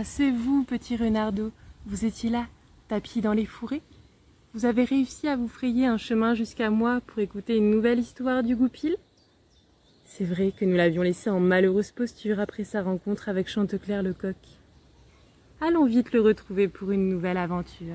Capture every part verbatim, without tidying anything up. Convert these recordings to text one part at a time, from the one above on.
Ah, c'est vous, petit renardeau. Vous étiez là, tapis dans les fourrés. Vous avez réussi à vous frayer un chemin jusqu'à moi pour écouter une nouvelle histoire du Goupil. C'est vrai que nous l'avions laissé en malheureuse posture après sa rencontre avec Chanteclair le coq. Allons vite le retrouver pour une nouvelle aventure.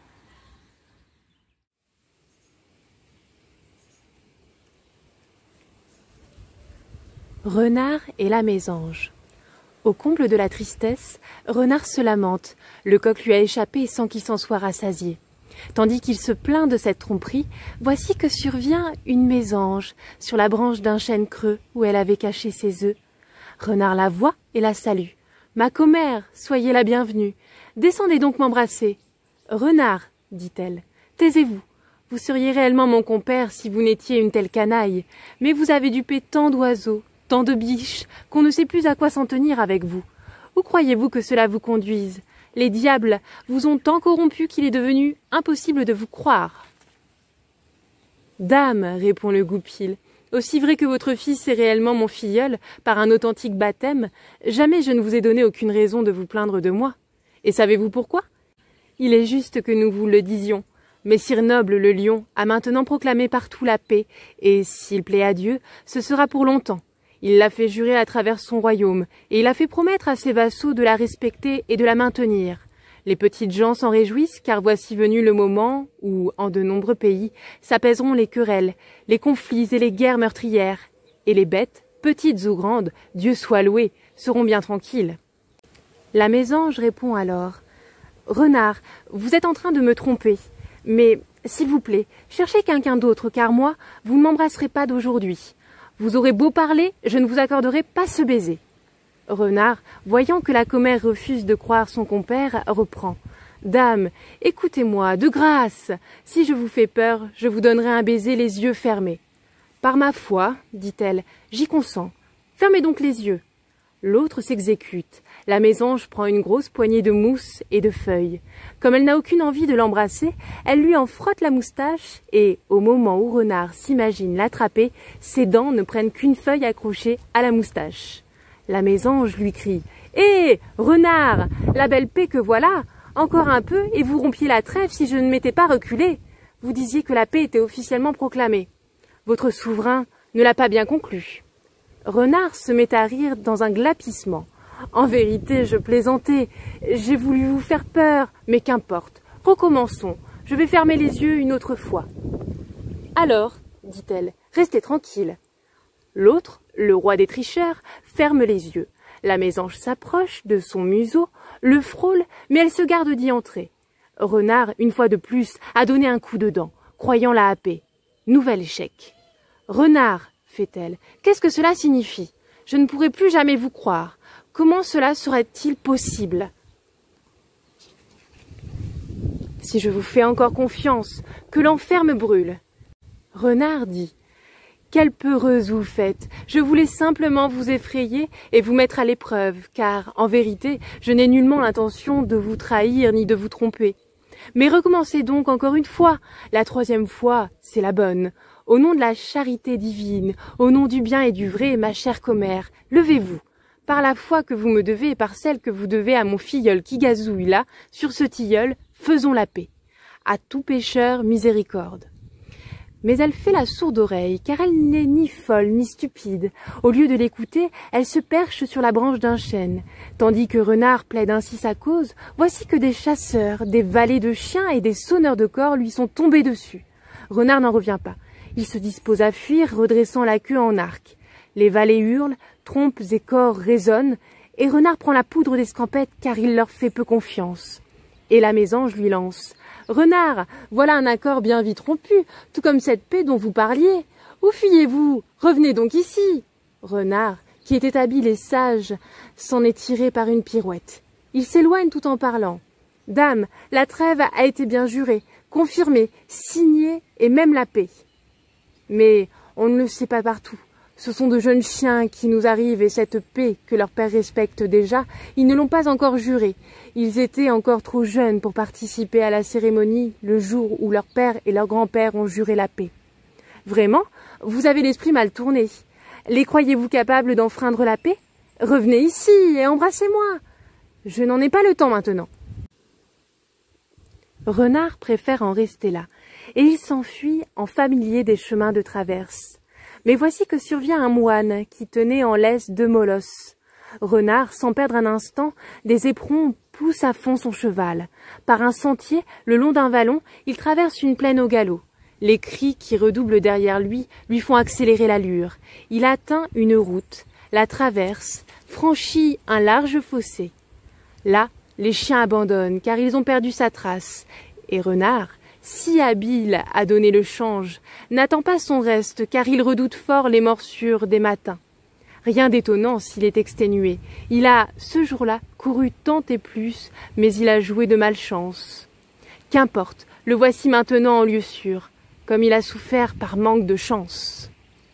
Renard et la mésange. Au comble de la tristesse, Renard se lamente. Le coq lui a échappé sans qu'il s'en soit rassasié. Tandis qu'il se plaint de cette tromperie, voici que survient une mésange sur la branche d'un chêne creux où elle avait caché ses œufs. Renard la voit et la salue. « Ma commère, soyez la bienvenue. Descendez donc m'embrasser. »« Renard, dit-elle, taisez-vous. Vous seriez réellement mon compère si vous n'étiez une telle canaille. Mais vous avez dupé tant d'oiseaux, tant de biches, qu'on ne sait plus à quoi s'en tenir avec vous. Où croyez-vous que cela vous conduise ? Les diables vous ont tant corrompu qu'il est devenu impossible de vous croire. »« Dame, répond le Goupil, aussi vrai que votre fils est réellement mon filleul, par un authentique baptême, jamais je ne vous ai donné aucune raison de vous plaindre de moi. Et savez-vous pourquoi ? Il est juste que nous vous le disions. Messire Noble le lion a maintenant proclamé partout la paix, et, s'il plaît à Dieu, ce sera pour longtemps. Il l'a fait jurer à travers son royaume, et il a fait promettre à ses vassaux de la respecter et de la maintenir. Les petites gens s'en réjouissent, car voici venu le moment où, en de nombreux pays, s'apaiseront les querelles, les conflits et les guerres meurtrières. Et les bêtes, petites ou grandes, Dieu soit loué, seront bien tranquilles. La mésange répond alors. « Renard, vous êtes en train de me tromper. Mais, s'il vous plaît, cherchez quelqu'un d'autre, car moi, vous ne m'embrasserez pas d'aujourd'hui. Vous aurez beau parler, je ne vous accorderai pas ce baiser. » Renard, voyant que la commère refuse de croire son compère, reprend. « Dame, écoutez-moi, de grâce. Si je vous fais peur, je vous donnerai un baiser les yeux fermés. »« Par ma foi, dit-elle, j'y consens. Fermez donc les yeux. » L'autre s'exécute. La mésange prend une grosse poignée de mousse et de feuilles. Comme elle n'a aucune envie de l'embrasser, elle lui en frotte la moustache et, au moment où Renard s'imagine l'attraper, ses dents ne prennent qu'une feuille accrochée à la moustache. La mésange lui crie « Hé, Renard, la belle paix que voilà! Encore un peu et vous rompiez la trêve si je ne m'étais pas reculé. Vous disiez que la paix était officiellement proclamée. Votre souverain ne l'a pas bien conclue. » Renard se met à rire dans un glapissement. « En vérité, je plaisantais. J'ai voulu vous faire peur, mais qu'importe. Recommençons. Je vais fermer les yeux une autre fois. »« Alors, dit-elle, restez tranquille. » L'autre, le roi des tricheurs, ferme les yeux. La mésange s'approche de son museau, le frôle, mais elle se garde d'y entrer. Renard, une fois de plus, a donné un coup de dent, croyant la happer. Nouvel échec. « Renard, fait-elle, qu'est-ce que cela signifie? Je ne pourrai plus jamais vous croire. Comment cela serait-il possible? Si je vous fais encore confiance, que l'enfer me brûle. » Renard dit. « Quelle peureuse vous faites! Je voulais simplement vous effrayer et vous mettre à l'épreuve, car, en vérité, je n'ai nullement l'intention de vous trahir ni de vous tromper. Mais recommencez donc encore une fois. La troisième fois, c'est la bonne. Au nom de la charité divine, au nom du bien et du vrai, ma chère commère, levez-vous. Par la foi que vous me devez et par celle que vous devez à mon filleul qui gazouille là, sur ce tilleul, faisons la paix. À tout pécheur, miséricorde. » Mais elle fait la sourde oreille, car elle n'est ni folle ni stupide. Au lieu de l'écouter, elle se perche sur la branche d'un chêne. Tandis que Renard plaide ainsi sa cause, voici que des chasseurs, des valets de chiens et des sonneurs de cors lui sont tombés dessus. Renard n'en revient pas. Il se dispose à fuir, redressant la queue en arc. Les valets hurlent, trompes et cors résonnent, et Renard prend la poudre d'escampette car il leur fait peu confiance. Et la mésange lui lance. « Renard, voilà un accord bien vite rompu, tout comme cette paix dont vous parliez. Où fuyez-vous? Revenez donc ici. » Renard, qui était habile et sage, s'en est tiré par une pirouette. Il s'éloigne tout en parlant. « Dame, la trêve a été bien jurée, confirmée, signée et même la paix. » Mais on ne le sait pas partout. Ce sont de jeunes chiens qui nous arrivent et cette paix que leur père respecte déjà, ils ne l'ont pas encore jurée. Ils étaient encore trop jeunes pour participer à la cérémonie le jour où leur père et leur grand-père ont juré la paix. Vraiment, vous avez l'esprit mal tourné. Les croyez-vous capables d'enfreindre la paix? Revenez ici et embrassez-moi. Je n'en ai pas le temps maintenant. » Renard préfère en rester là, et il s'enfuit en familier des chemins de traverse. Mais voici que survient un moine qui tenait en laisse deux molosses. Renard, sans perdre un instant, des éperons pousse à fond son cheval. Par un sentier, le long d'un vallon, il traverse une plaine au galop. Les cris qui redoublent derrière lui lui font accélérer l'allure. Il atteint une route, la traverse, franchit un large fossé. Là, les chiens abandonnent, car ils ont perdu sa trace. Et Renard, si habile à donner le change, n'attend pas son reste, car il redoute fort les morsures des matins. Rien d'étonnant s'il est exténué. Il a, ce jour-là, couru tant et plus, mais il a joué de malchance. Qu'importe, le voici maintenant en lieu sûr, comme il a souffert par manque de chance.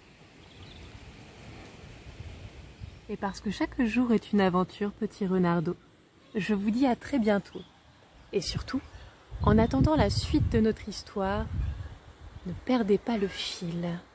Et parce que chaque jour est une aventure, petit renardeau, je vous dis à très bientôt. Et surtout, en attendant la suite de notre histoire, ne perdez pas le fil.